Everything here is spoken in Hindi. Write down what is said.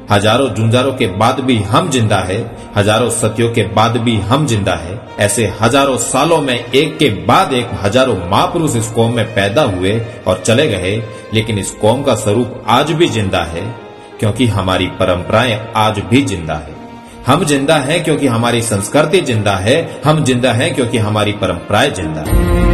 हजारों जुंजारों के बाद भी हम जिंदा है, हजारों सदियों के बाद भी हम जिंदा है। ऐसे हजारों सालों में एक के बाद एक हजारों महापुरुष इस कौम में पैदा हुए और चले गए, लेकिन इस कौम का स्वरूप आज भी जिंदा है, क्योंकि हमारी परंपराएं आज भी जिंदा है। हम जिंदा हैं क्योंकि हमारी संस्कृति जिंदा है, हम जिंदा हैं क्योंकि हमारी परंपराएं जिंदा है।